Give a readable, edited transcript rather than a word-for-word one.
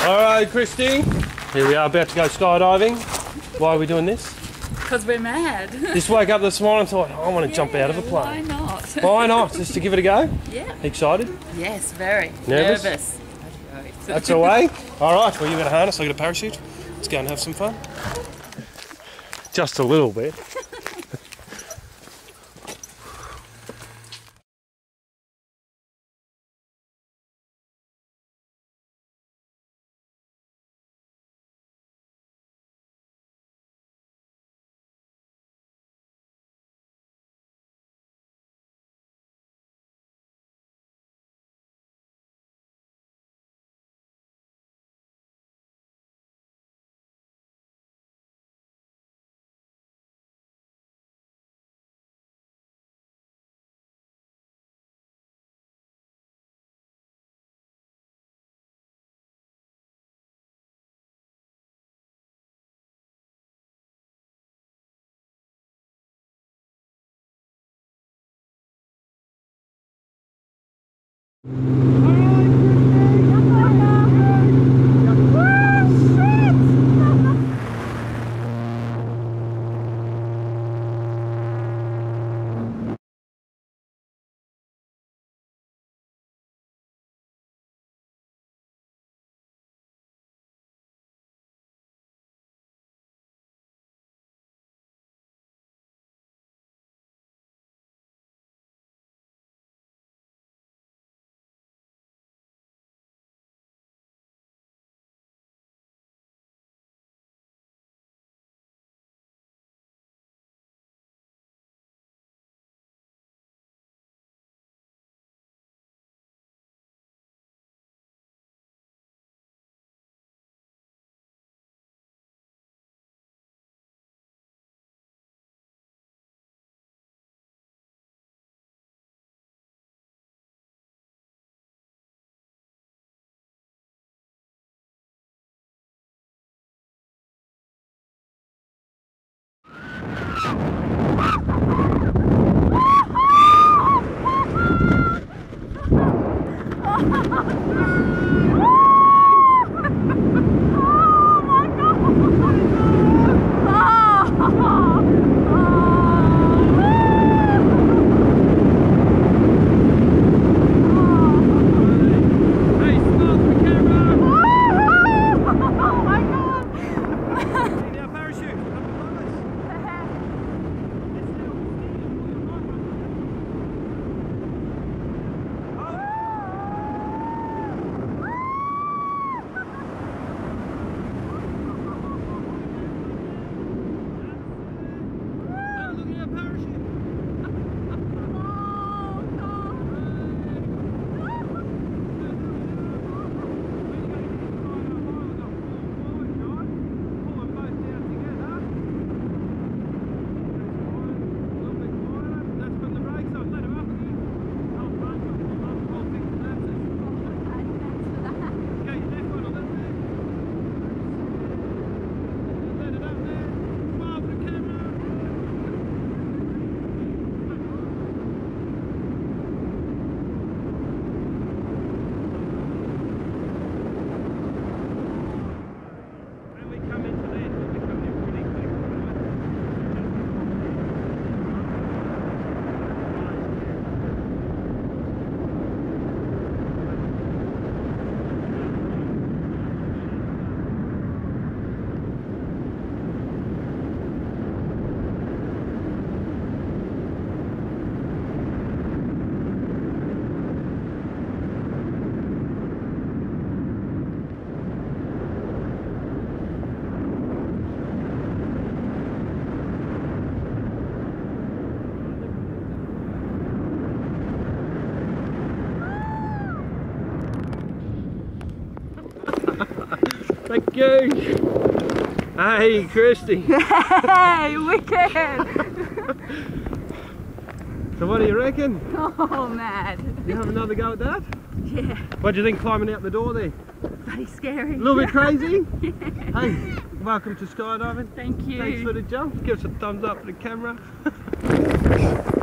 Alright, Christy, here we are about to go skydiving. Why are we doing this? Because we're mad. Just woke up this morning and thought, I want to jump out of a Why plane. not? Why not? Just to give it a go? Yeah. Excited? Yes, very. Nervous? That's all right. Alright, well, you've got a harness, I've got a parachute. Let's go and have some fun. Just a little bit. Thank you. Hey, Kirsty. Hey, wicked. So what do you reckon? Oh, mad. You have another go at that? Yeah. What do you think climbing out the door there? Bloody scary. A little bit crazy? Yeah. Hey, welcome to skydiving. Thank you. Thanks for the jump. Give us a thumbs up for the camera.